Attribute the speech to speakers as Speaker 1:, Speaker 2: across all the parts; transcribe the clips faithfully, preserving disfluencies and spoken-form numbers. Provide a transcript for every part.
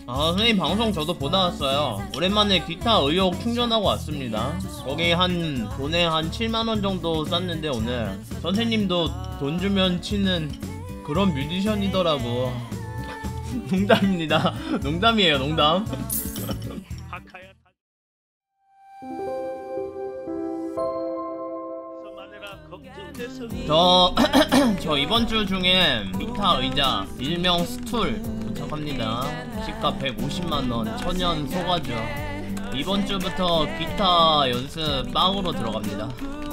Speaker 1: 아, 선생님 방송 저도 보다 왔어요. 오랜만에 기타 의욕 충전하고 왔습니다. 거기 한 돈에 한 칠만 원 정도 썼는데 오늘 선생님도 돈 주면 치는 그런 뮤지션이더라고. 농담입니다. 농담이에요, 농담. 저, 저 이번 주 중에 기타 의자 일명 스툴 도착합니다. 시가 백오십만 원, 천연 소가죠. 이번 주부터 기타 연습 빵으로 들어갑니다.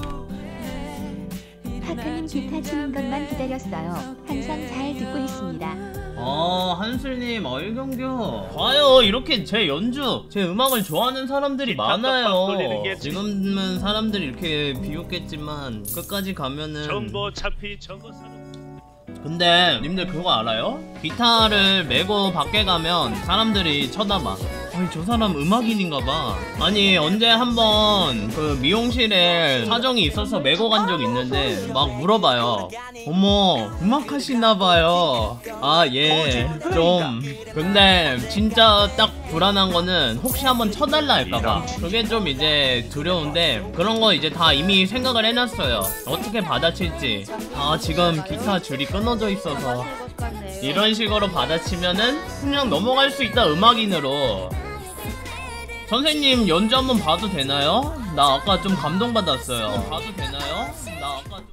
Speaker 2: 하크님 기타 치는 것만 기다렸어요. 항상 잘 듣고 있습니다.
Speaker 1: 아, 한슬님, 얼경교. 봐요, 이렇게 제 연주, 제 음악을 좋아하는 사람들이 많아요. 지금은 사람들이 이렇게 비웃겠지만 끝까지 가면은
Speaker 3: 정보 어차피 저거 사는.
Speaker 1: 근데 님들 그거 알아요? 기타를 메고 밖에 가면 사람들이 쳐다봐. 아니, 저 사람 음악인인가봐. 아니, 언제 한번 그 미용실에 사정이 있어서 메고 간 적 있는데 막 물어봐요. 어머, 음악하시나봐요. 아, 예, 좀. 근데 진짜 딱 불안한 거는 혹시 한번 쳐달라 할까봐. 그게 좀 이제 두려운데 그런 거 이제 다 이미 생각을 해놨어요. 어떻게 받아칠지. 아, 지금 기타 줄이 끊어져 있어서 이런 식으로 받아치면은 그냥 넘어갈 수 있다, 음악인으로. 선생님 연주 한번 봐도 되나요? 나 아까 좀 감동받았어요. 봐도 되나요? 나 아까 좀...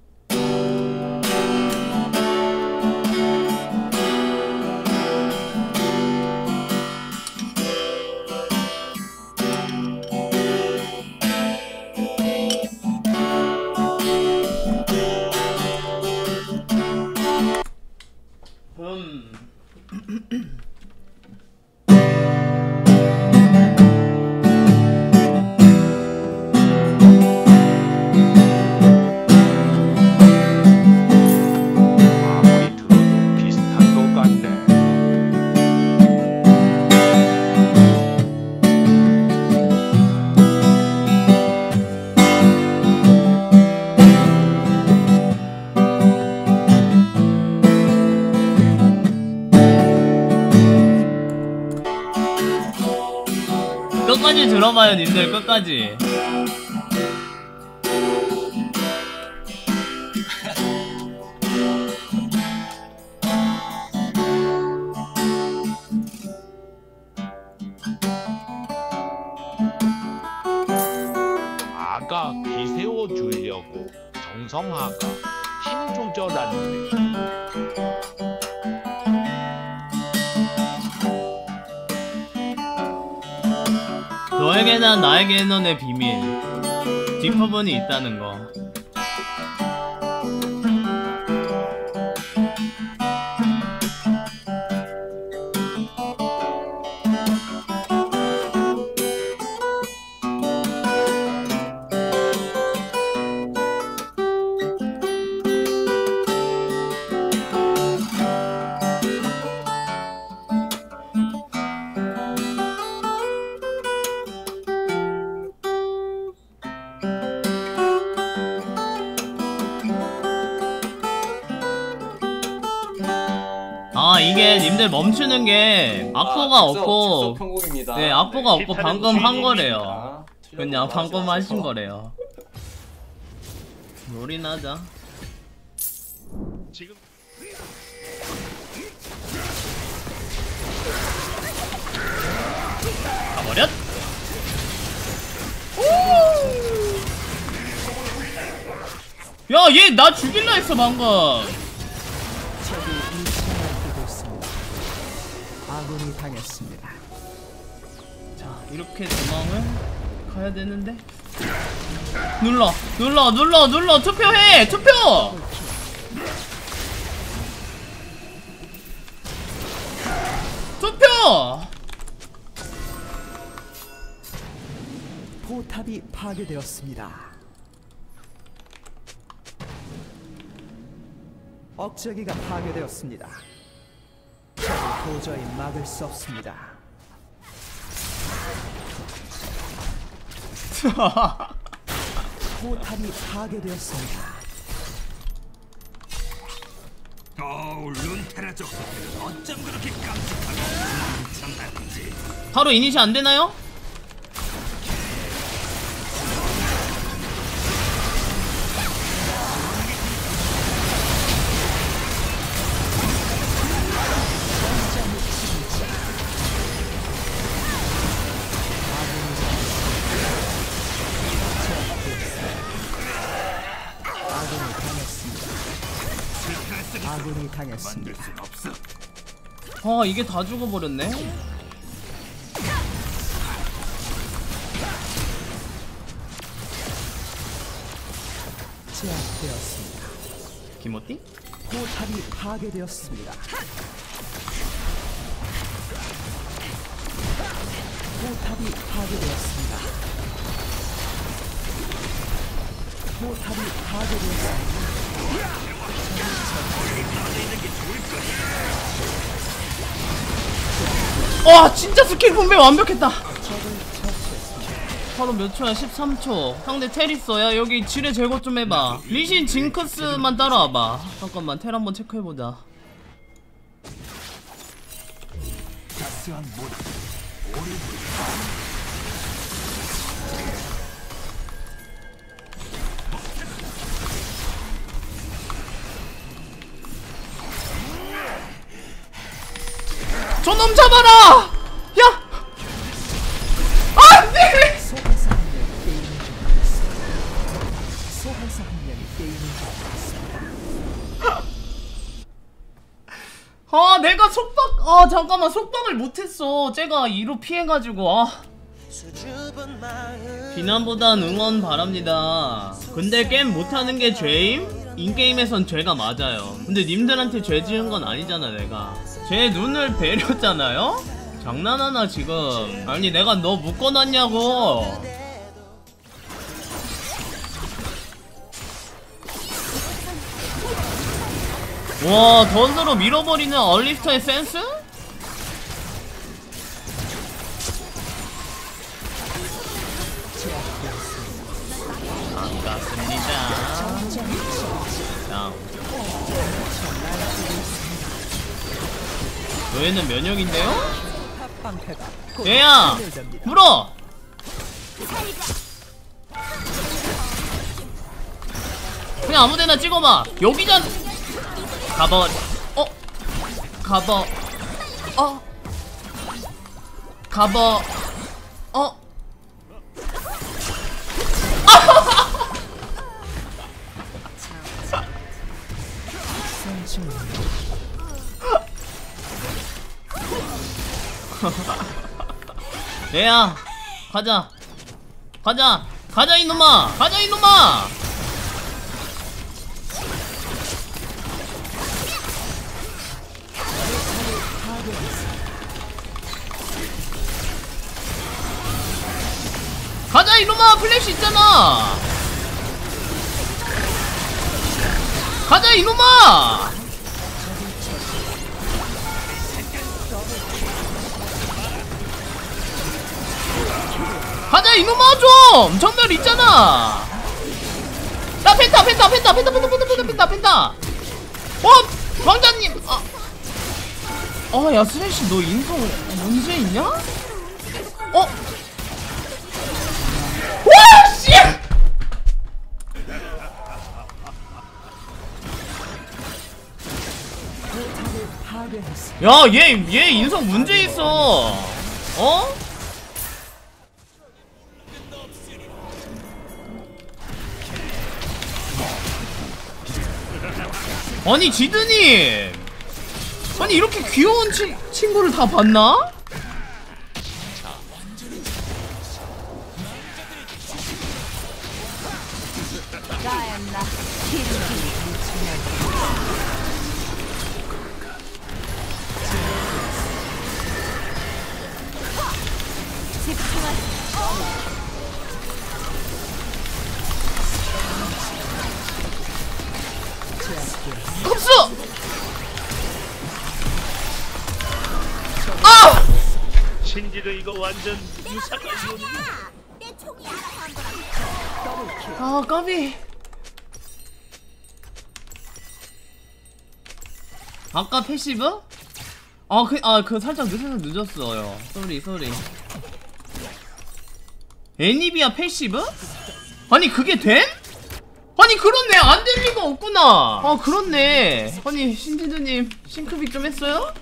Speaker 1: 음... 끝까지 들어봐요, 님들. 끝까지.
Speaker 3: 아가 비 세워주려고 정성화가 힘 조절하는데.
Speaker 1: 너에게 난 나에게 너의 비밀. 뒷부분이 있다는 거. 아, 이게 님들 멈추는 게 악보가
Speaker 4: 아,
Speaker 1: 없고,
Speaker 4: 편곡입니다.
Speaker 1: 네, 악보가 없고 방금 한 거래요.
Speaker 4: 아,
Speaker 1: 그냥 방금 하신 거래요. 롤이나 하자.
Speaker 3: 지금
Speaker 1: 가버렸! 야, 얘 나 죽일라 했어 방금.
Speaker 5: 아군이 당했습니다.
Speaker 1: 자, 이렇게 도망을 가야 되는데. 눌러, 눌러, 눌러, 눌러. 투표해, 투표. 투표.
Speaker 5: 포탑이 파괴되었습니다. 억제기가 파괴되었습니다. 적을 도저히 막을 수 없습니다. 포탑이 파괴되었습니다.
Speaker 6: 어우, 룬테라 족속들은 어쩜 그렇게 깜찍하고 참
Speaker 1: 바로 이니시 안 되나요?
Speaker 5: 아군이 당했습니다.
Speaker 1: 아 이게 다 죽어버렸네.
Speaker 5: 제압되었습니다.
Speaker 1: 김어띠?
Speaker 5: 포탑이 파괴되었습니다. 포탑이 파괴되었습니다. 포탑이 파괴되었습니다.
Speaker 1: 와 진짜 스킬 분배 완벽했다. 바로 몇 초야? 십삼 초. 상대 텔 있어. 야 여기 지뢰 제거 좀 해봐. 리신 징크스만 따라와봐. 잠깐만 텔 한번 체크해보자. 저놈 잡아라! 야! 안돼!
Speaker 5: 소환사 한 명이 게임을 종료했습니다. 소환사 한 명이 게임을 종료했습니다.
Speaker 1: 아 내가 속박 아 잠깐만 속박을 못했어. 쟤가 이로 피해가지고. 아 비난보단 응원 바랍니다. 근데 게임 못하는 게 죄임? 인게임에선 죄가 맞아요. 근데 님들한테 죄 지은 건 아니잖아. 내가 제 눈을 베렸잖아요? 장난하나 지금. 아니 내가 너 묶어놨냐고. 와 던으로 밀어버리는 얼리스터의 센스? 반갑습니다. 다음. 너희는 면역인데요? 얘야! 물어! 그냥 아무데나 찍어봐. 여기잖아. 가버. 어? 가버. 어? 가버. 어? 얘야 가자 가자 가자 이놈아 가자 이놈아. 가자 이놈아. 플래시 있잖아. 가자 이놈아. 가자 이놈아. 좀 전멸 있잖아. 나 펜타 펜타 펜타 펜타 펜타 펜타 펜타 펜타 펜타. 어 왕자님. 아 아 야 스레시 너 인성 문제 있냐? 어? 와 씨! 야 얘 얘 인성 문제 있어. 어? 아니 지드님 아니 이렇게 귀여운 치, 친구를 다 봤나? 흡수! 아!
Speaker 3: 신지도 이거 완전 유사가 이오는.
Speaker 1: 아 까비. 아까 패시브? 아, 그, 아, 그 살짝 늦어서 늦었어요. 쏘리, 쏘리. 애니비아 패시브? 아니, 그게 됨? 아니, 그렇네. 안 될 리가 없구나. 아, 그렇네. 아니, 신지드님, 싱크빅 좀 했어요?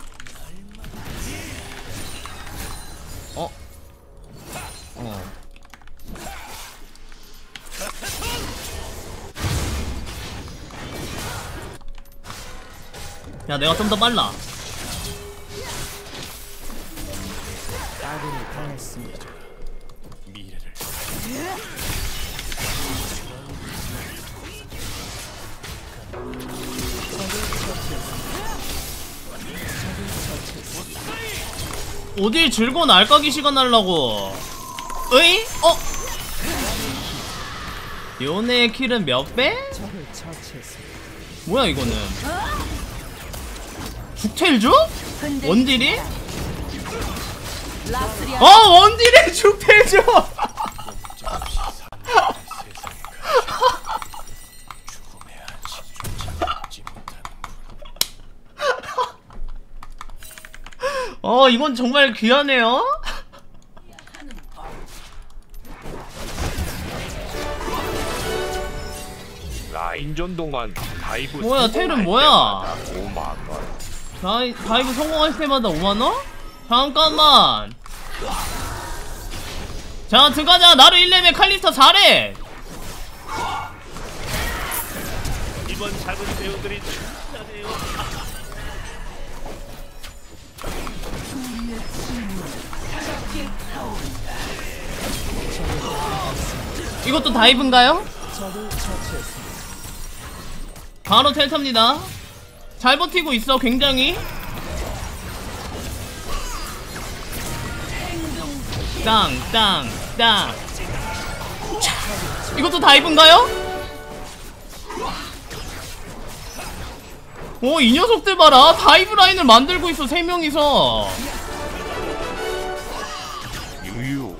Speaker 1: 어? 어. 야, 내가 좀 더 빨라.
Speaker 5: 아군이 당했습니다.
Speaker 3: 미래를
Speaker 1: 어딜 즐거운 알까기 시간 하려고. 으이? 어? 요네의 킬은 몇 배?
Speaker 5: 적을 처치했습니다.
Speaker 1: 뭐야 이거는? 죽텔주? 원딜이? 어! 원딜이 죽텔주! 어, 이건 정말 귀하네요.
Speaker 3: 라인전 동안 다이브
Speaker 1: 뭐야, 텔은 뭐야?
Speaker 3: 오만 원.
Speaker 1: 다이, 다이브 성공할 때마다 오만 원? 잠깐만. 자, 들어가자. 나를 일 레벨 칼리스터 잘해.
Speaker 3: 이번 작은 배우들이 춤추네요.
Speaker 1: 이것도 다이브인가요?
Speaker 5: 적을 처치했습니다.
Speaker 1: 바로 텔탑니다. 잘 버티고 있어, 굉장히. 땅, 땅, 땅. 차. 이것도 다이브인가요? 오, 이 녀석들 봐라. 다이브 라인을 만들고 있어, 세 명이서.
Speaker 3: 유유.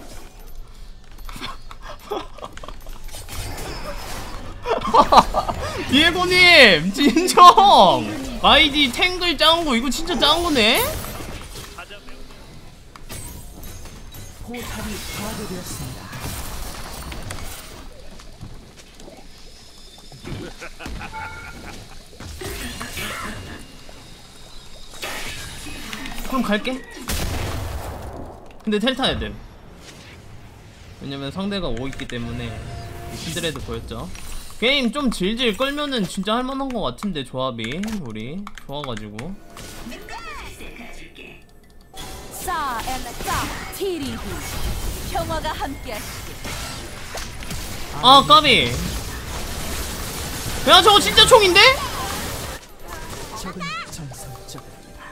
Speaker 1: 디에고님, 진정. 아이디 탱글 짱구, 이거 진짜 짱구네?
Speaker 5: 포탑이 파괴되었습니다.
Speaker 1: 그럼 갈게. 근데 텔 타야 돼. 왜냐면 상대가 오 있기 때문에. 신드레드 보였죠. 게임 좀 질질 끌면은 진짜 할만한 것 같은데, 조합이 우리 좋아가지고.
Speaker 4: 싸 엘레싸 티리비 평화가 함께하시길.
Speaker 1: 아, 까비. 야, 저거 진짜 총인데?
Speaker 5: 적은 전설적.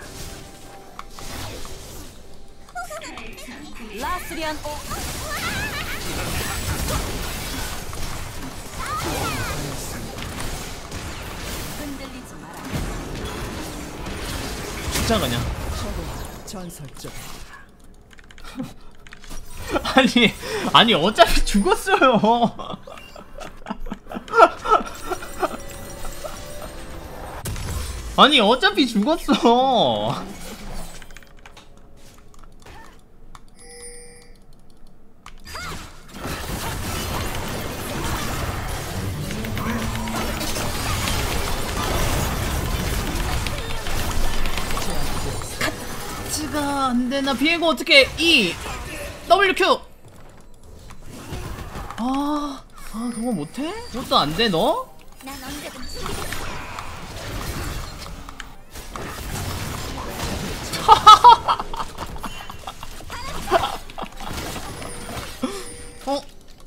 Speaker 4: 라스리안 오 흔들리지 마라.
Speaker 1: 진짜 그냥.
Speaker 5: 적은 전설적.
Speaker 1: 아니, 아니, 어차피 죽었어요. 아니, 어차피 죽었어. 같이가 안 되나? 비에고 어떻게 E 더블유 큐. 아, 아, 그거 못해? 그것도 안 돼, 너?
Speaker 4: 난 언제든
Speaker 1: 어?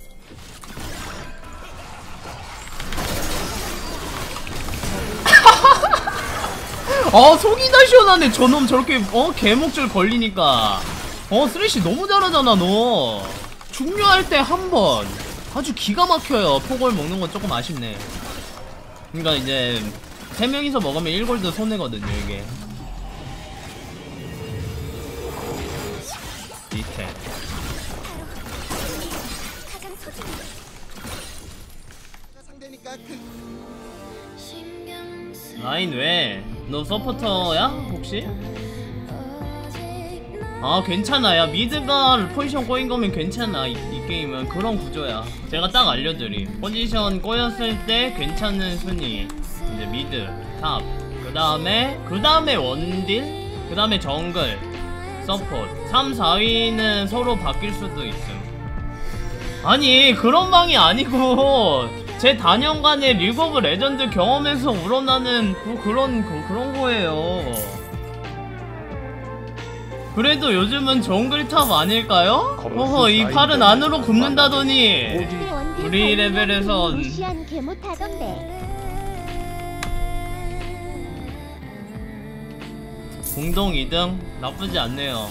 Speaker 1: 아, 속이 다 시원하네. 저놈 저렇게 어 개목줄 걸리니까. 어, 쓰레쉬 너무 잘하잖아 너. 중요할 때 한 번 아주 기가 막혀요. 포골 먹는 건 조금 아쉽네. 그러니까 이제 세 명이서 먹으면 일 골드 손해거든요 이게. 밑에 라인 왜? 너 서포터야 혹시? 아 괜찮아. 야 미드가 포지션 꼬인 거면 괜찮아. 이, 이 게임은 그런 구조야. 제가 딱 알려드림. 포지션 꼬였을 때 괜찮은 순위 이제 미드, 탑, 그 다음에 그 다음에 원딜, 그 다음에 정글, 서포트. 삼, 사 위는 서로 바뀔 수도 있음. 아니 그런 방이 아니고 제 다년간의 리그 오브 레전드 경험에서 우러나는 그, 그런 그, 그런 거예요. 그래도 요즘은 정글탑 아닐까요? 어허 이 팔은 안으로 굽는다더니 우리 레벨에선
Speaker 2: 무시한 개 못하던데.
Speaker 1: 공동 이 등? 나쁘지 않네요.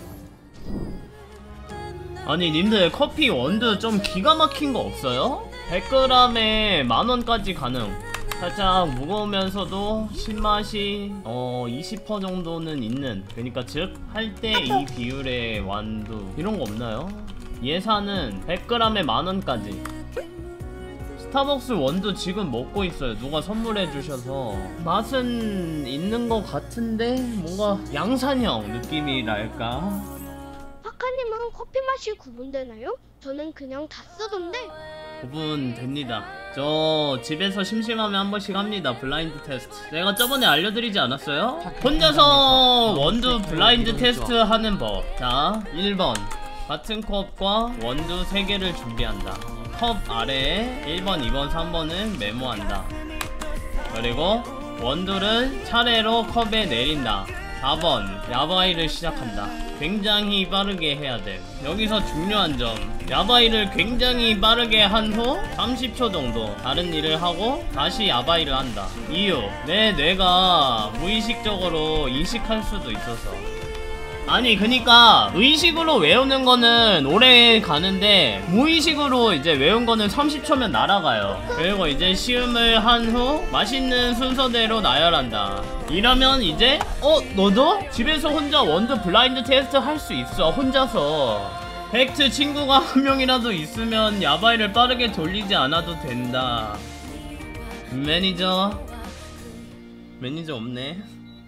Speaker 1: 아니 님들 커피 원두 좀 기가 막힌 거 없어요? 백 그램에 만원까지 가능. 살짝 무거우면서도 신맛이 어 이십 퍼센트 정도는 있는, 그러니까 즉 할 때 이 비율의 완두 이런 거 없나요? 예산은 백 그램에 만원까지. 스타벅스 원두 지금 먹고 있어요. 누가 선물해 주셔서. 맛은 있는 거 같은데 뭔가 양산형 느낌이랄까.
Speaker 6: 파카님은 커피 맛이 구분되나요? 저는 그냥 다 쓰던데.
Speaker 1: 구분됩니다. 저 집에서 심심하면 한 번씩 합니다. 블라인드 테스트. 내가 저번에 알려드리지 않았어요? 혼자서 원두 블라인드 테스트 하는 법. 자, 일 번 같은 컵과 원두 세 개를 준비한다. 컵 아래에 일 번, 이 번, 삼 번은 메모한다. 그리고 원두를 차례로 컵에 내린다. 사 번 야바이를 시작한다. 굉장히 빠르게 해야 돼. 여기서 중요한 점, 야바이를 굉장히 빠르게 한 후 삼십 초 정도 다른 일을 하고 다시 야바이를 한다. 이유, 내 뇌가 무의식적으로 인식할 수도 있어서. 아니 그니까 의식으로 외우는 거는 오래 가는데 무의식으로 이제 외운 거는 삼십 초면 날아가요. 그리고 이제 시음을 한 후 맛있는 순서대로 나열한다. 이러면 이제 어? 너도? 집에서 혼자 원두 블라인드 테스트 할 수 있어. 혼자서. 팩트 친구가 한 명이라도 있으면 야바이를 빠르게 돌리지 않아도 된다. 매니저 매니저 없네.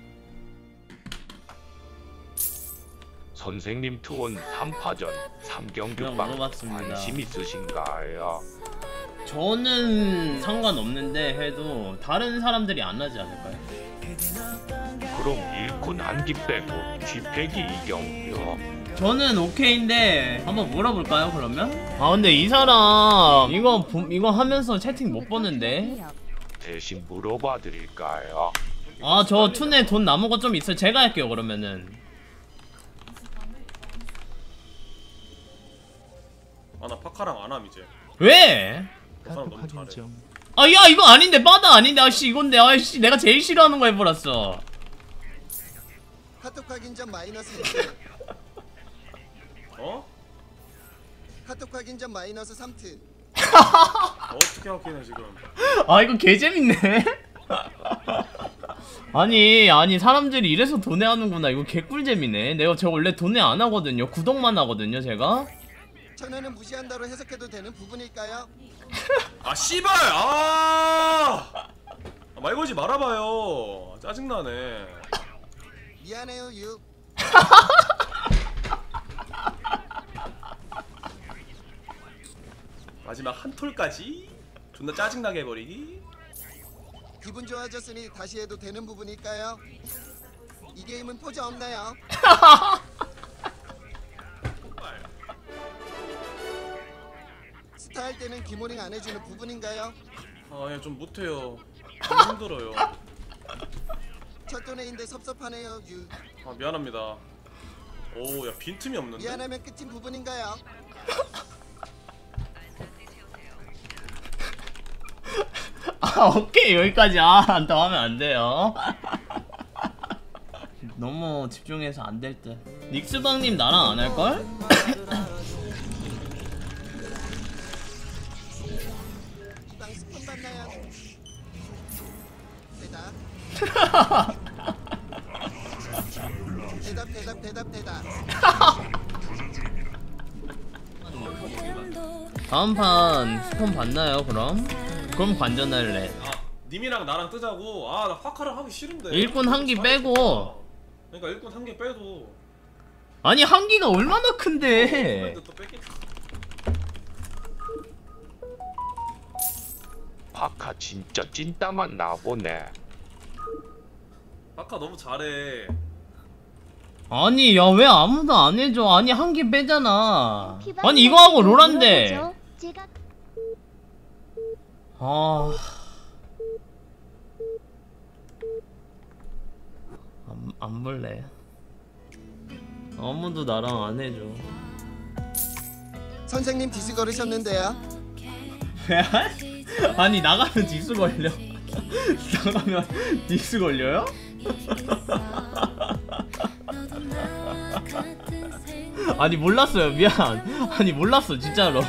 Speaker 3: 선생님 투혼 삼 파전 삼 경기
Speaker 1: 그냥
Speaker 3: 빵
Speaker 1: 물어봤습니다.
Speaker 3: 관심 있으신가요?
Speaker 1: 저는 상관없는데 해도 다른 사람들이 안 하지 않을까요?
Speaker 3: 그럼 일꾼 한기 빼고 쥐패기 이경요.
Speaker 1: 저는 오케이인데 한번 물어볼까요 그러면? 아 근데 이 사람 이거 보- 이거 하면서 채팅 못 보는데.
Speaker 3: 대신 물어봐 드릴까요?
Speaker 1: 아 저 툰에 돈 남은 거 좀 있어요. 제가 할게요 그러면은.
Speaker 7: 아 나 파카랑 안함 이제.
Speaker 1: 왜?
Speaker 7: 그 사람 너무 잘해.
Speaker 1: 아 야 이거 아닌데 바다 아닌데 아씨 이건데 아씨 내가 제일 싫어하는 거 해버렸어.
Speaker 8: 카톡 확인점 마이너스 일.
Speaker 7: 어?
Speaker 8: 카톡 확인점 마이너스 삼 트.
Speaker 7: 어떻게 확인해 지금?
Speaker 1: 아 이거 개재밌네. 아니 아니 사람들이 이래서 돈에 하는구나. 이거 개꿀잼이네. 내가 저 원래 돈에 안 하거든요. 구독만 하거든요 제가.
Speaker 8: 천연은 무시한다로 해석해도 되는 부분일까요?
Speaker 7: 아 씨발! 아! 아, 말 걸지 말아봐요. 짜증나네.
Speaker 8: 미안해요 유.
Speaker 7: 마지막 한 톨까지 존나 짜증나게 해버리기.
Speaker 8: 기분 좋아졌으니 다시 해도 되는 부분일까요? 이 게임은 포즈 없나요? 스타 할 때는 기모링 안 해주는 부분인가요?
Speaker 7: 아, 좀 못해요. 좀 힘들어요.
Speaker 8: 첫 돈에인데 섭섭하네요 유.
Speaker 7: 아, 미안합니다. 오, 야 빈틈이 없는데.
Speaker 8: 미안하면 끝인 부분인가요?
Speaker 1: 아 오케이 여기까지. 아 더 하면 안 돼요. 너무 집중해서 안 될 듯. 닉스방님 나랑 안 할걸?
Speaker 8: 이방 스폰 받나요? 대답. 대답 대답 대답 대답.
Speaker 1: 다음 판 스폰 받나요 그럼? 그럼 관전할래.
Speaker 7: 아, 님이랑 나랑 뜨자고. 아, 나 파카랑 하기 싫은데.
Speaker 1: 일꾼 한 기 빼고.
Speaker 7: 그러니까 일꾼 한 개 빼도
Speaker 1: 아니 한기가 얼마나 큰데?
Speaker 7: 또 뺏겠지.
Speaker 3: 파카 진짜 찐따만 나보네.
Speaker 7: 아까 너무 잘해.
Speaker 1: 아니 야 왜 아무도 안 해줘? 아니 한기 빼잖아.
Speaker 6: 피방이
Speaker 1: 아니 이거 하고 롤한데.
Speaker 6: 물어보죠. 제가
Speaker 1: 아. 안, 안 볼래. 아무도 나랑 안 해줘.
Speaker 8: 선생님 디스 걸으셨는데요.
Speaker 1: 아니 나가면 딕스 걸려. 나가면 딕스 걸려요? 아니 몰랐어요. 미안. 아니 몰랐어 진짜로.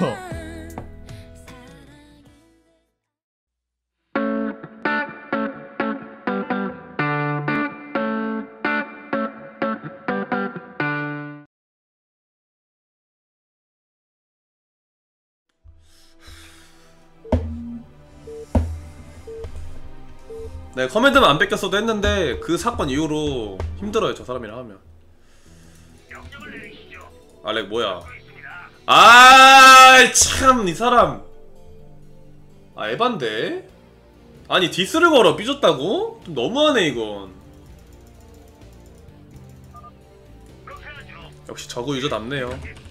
Speaker 7: 네, 커맨드만 안 뺏겼어도 했는데 그 사건 이후로 힘들어요, 저 사람이랑 하면. 알렉 뭐야? 아, 참 이 사람. 아, 에반데? 아니 디스를 걸어 삐졌다고? 좀 너무하네 이건. 역시 저거 유저답네요.